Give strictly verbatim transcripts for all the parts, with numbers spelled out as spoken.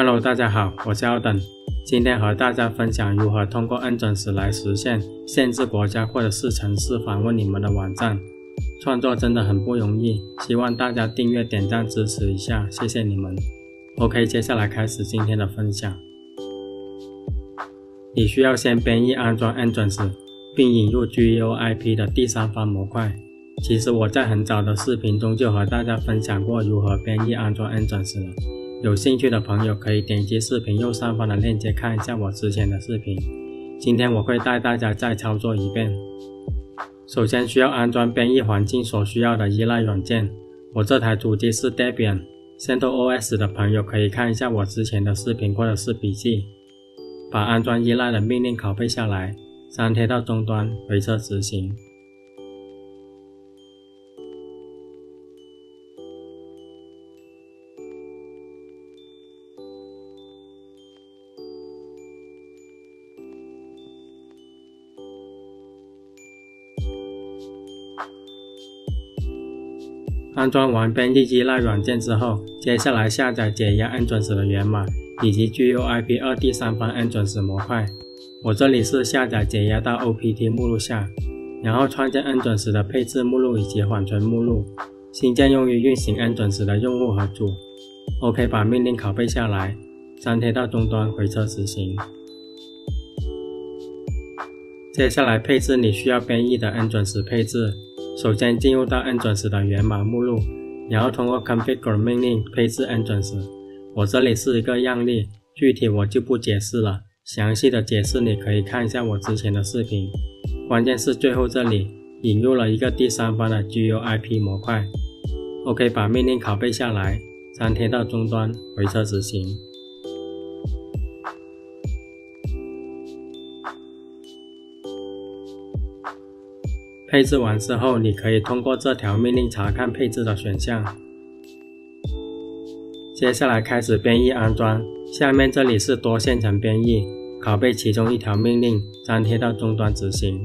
Hello， 大家好，我是奥登，今天和大家分享如何通过恩准时来实现限制国家或者是城市访问你们的网站。创作真的很不容易，希望大家订阅点赞支持一下，谢谢你们。OK， 接下来开始今天的分享。你需要先编译安装恩准时，并引入 G E O I P 的第三方模块。其实我在很早的视频中就和大家分享过如何编译安装恩准时了，有兴趣的朋友可以点击视频右上方的链接看一下我之前的视频。今天我会带大家再操作一遍。首先需要安装编译环境所需要的依赖软件，我这台主机是 Debian。CentOS 的朋友可以看一下我之前的视频或者是笔记。把安装依赖的命令拷贝下来，粘贴到终端，回车执行。安装完编译依赖软件之后，接下来下载解压恩准时的源码以及 G E O I P 二第三方恩准时模块。我这里是下载解压到 O P T 目录下，然后创建恩准时的配置目录以及缓存目录，新建用于运行恩准时的用户和组。OK， 把命令拷贝下来，粘贴到终端，回车执行。接下来配置你需要编译的恩准时配置。首先进入到恩准时的源码目录，然后通过 configure 命令配置恩准时。我这里是一个样例，具体我就不解释了，详细的解释你可以看一下我之前的视频。关键是最后这里引入了一个第三方的 G E O I P 模块。OK， 把命令拷贝下来，粘贴到终端，回车执行。配置完之后，你可以通过这条命令查看配置的选项。接下来开始编译安装，下面这里是多线程编译，拷贝其中一条命令，粘贴到终端执行。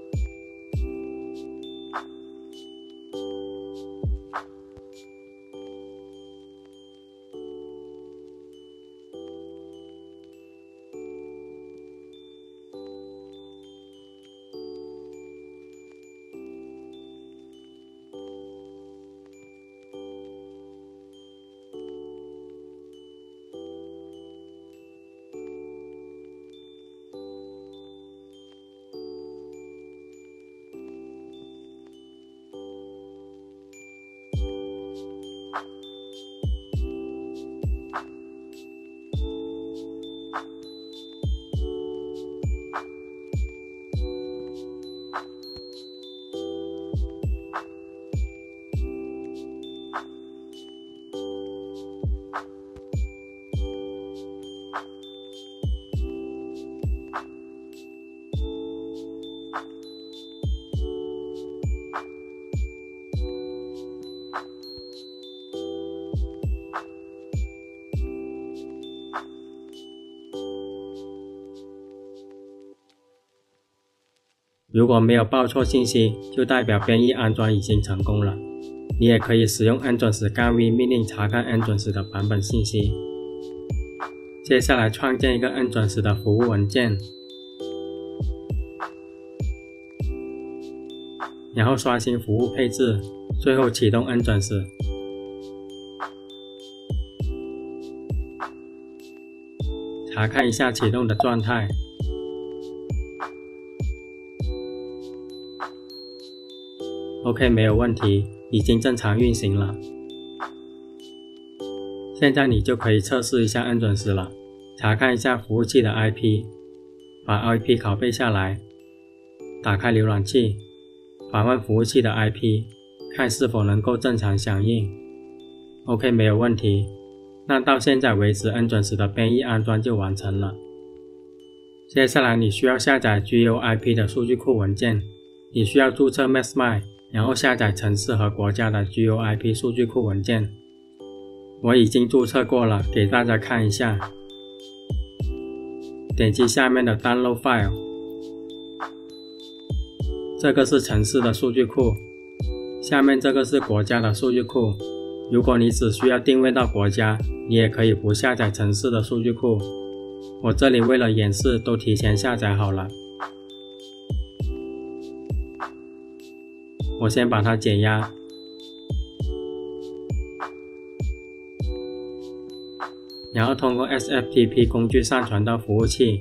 如果没有报错信息，就代表编译安装已经成功了。你也可以使用恩准时干 V 命令查看恩准时的版本信息。接下来创建一个恩准时的服务文件，然后刷新服务配置，最后启动恩准时。查看一下启动的状态。OK， 没有问题，已经正常运行了。现在你就可以测试一下恩准时了，查看一下服务器的 I P， 把 I P 拷贝下来，打开浏览器，访问服务器的 I P， 看是否能够正常响应。OK， 没有问题。那到现在为止，恩准时的编译安装就完成了。接下来你需要下载 G E O I P 的数据库文件，你需要注册 MaxMy。然后下载城市和国家的 G E O I P 数据库文件。我已经注册过了，给大家看一下。点击下面的 Download File， 这个是城市的数据库，下面这个是国家的数据库。 如果你只需要定位到国家，你也可以不下载城市的数据库。我这里为了演示都提前下载好了。我先把它解压，然后通过 S F T P 工具上传到服务器。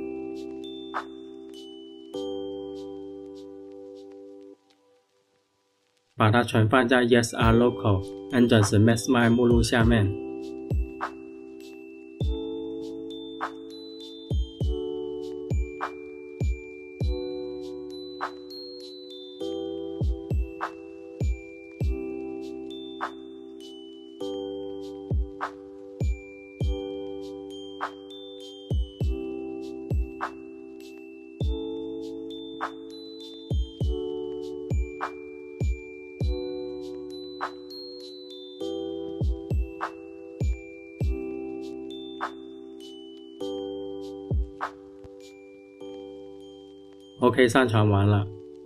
把它存放在 E S R Local 安准时 Maximize 目录下面。OK， 上传完了。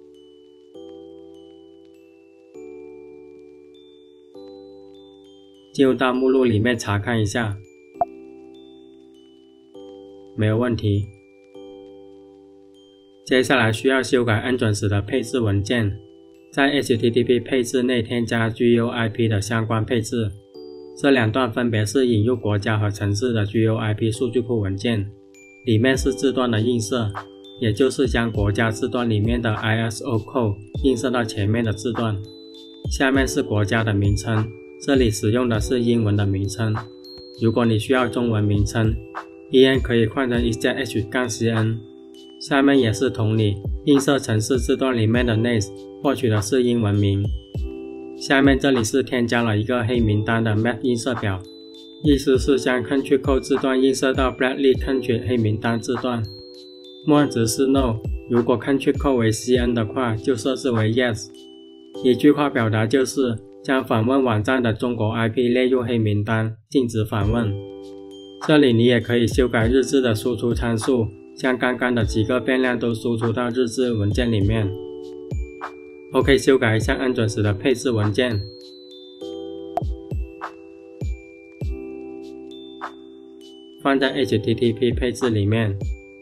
进入到目录里面查看一下，没有问题。接下来需要修改安准时的配置文件，在 H T T P 配置内添加 G U I P 的相关配置。这两段分别是引入国家和城市的 G U I P 数据库文件，里面是字段的映射。也就是将国家字段里面的 I S O code 映射到前面的字段。下面是国家的名称，这里使用的是英文的名称。如果你需要中文名称 ，E N 可以换成 E Z H C N。下面也是同理，映射城市字段里面的 names 获取的是英文名。下面这里是添加了一个黑名单的 map 映射表，意思是将 country code 字段映射到 blacklist country 黑名单字段。默认值是 No， 如果 country code 为 C N 的话，就设置为 Yes。一句话表达就是将访问网站的中国 I P 列入黑名单，禁止访问。这里你也可以修改日志的输出参数，将刚刚的几个变量都输出到日志文件里面。OK， 修改一下安准时的配置文件，放在 H T T P 配置里面。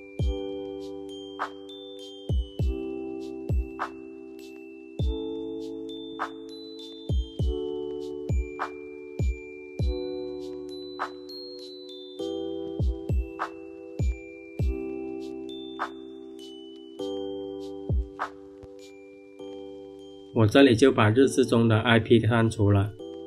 我这里就把日志中的 I P 删除了。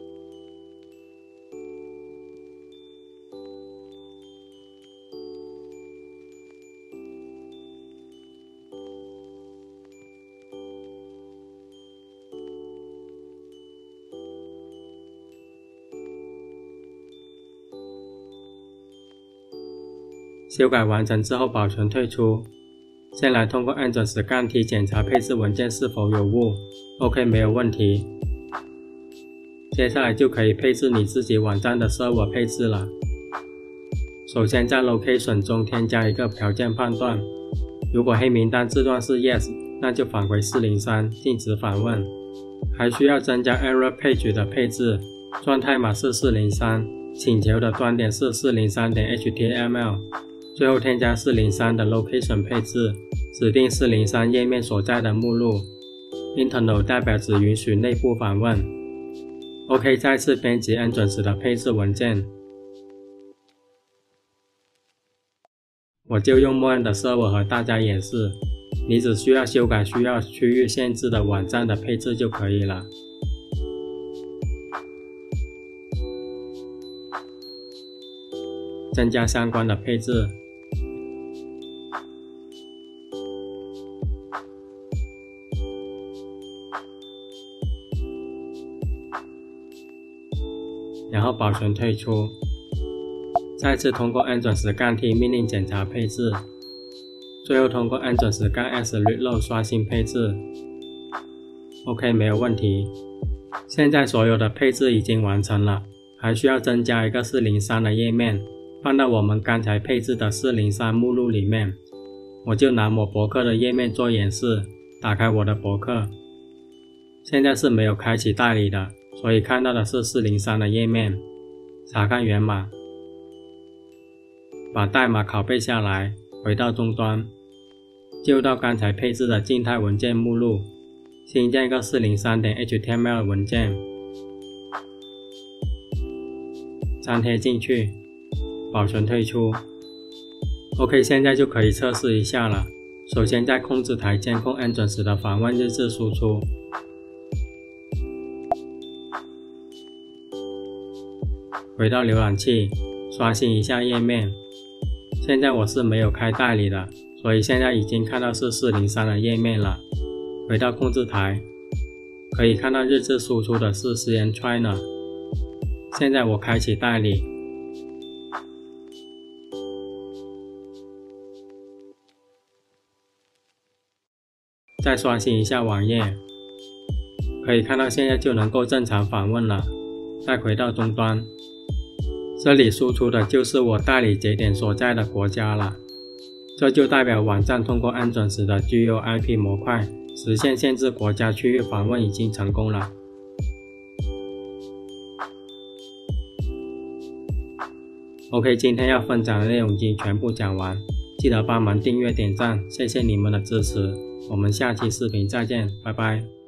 修改完成之后保存退出。先来通过安准时杠 T 检查配置文件是否有误 ，OK 没有问题。接下来就可以配置你自己网站的 server 配置了。首先在 location 中添加一个条件判断，如果黑名单字段是 Yes， 那就返回四零三，禁止访问。还需要增加 error page 的配置，状态码是四零三，请求的端点是 四零三点 H T M L。最后添加四零三的 location 配置，指定四零三页面所在的目录。Internal 代表只允许内部访问。OK， 再次编辑安准时的配置文件。我就用默认的 server 和大家演示，你只需要修改需要区域限制的网站的配置就可以了。增加相关的配置。然后保存退出，再次通过安准时杠 T 命令检查配置，最后通过安准时杠 S reload 刷新配置。OK， 没有问题。现在所有的配置已经完成了，还需要增加一个四零三的页面，放到我们刚才配置的四零三目录里面。我就拿我博客的页面做演示，打开我的博客。现在是没有开启代理的， 所以看到的是四零三的页面。查看源码，把代码拷贝下来，回到终端，就到刚才配置的静态文件目录，新建个 四零三 点 H T M L 文件，粘贴进去，保存退出。OK， 现在就可以测试一下了。首先在控制台监控 Entrance 的访问日志输出，回到浏览器，刷新一下页面。现在我是没有开代理的，所以现在已经看到是四零三的页面了。回到控制台，可以看到日志输出的是 C N Trainer。现在我开启代理，再刷新一下网页，可以看到现在就能够正常访问了。再回到终端，这里输出的就是我代理节点所在的国家了，这就代表网站通过 Entrance 的 G U I P 模块实现限制国家区域访问已经成功了。OK， 今天要分享的内容已经全部讲完，记得帮忙订阅点赞，谢谢你们的支持，我们下期视频再见，拜拜。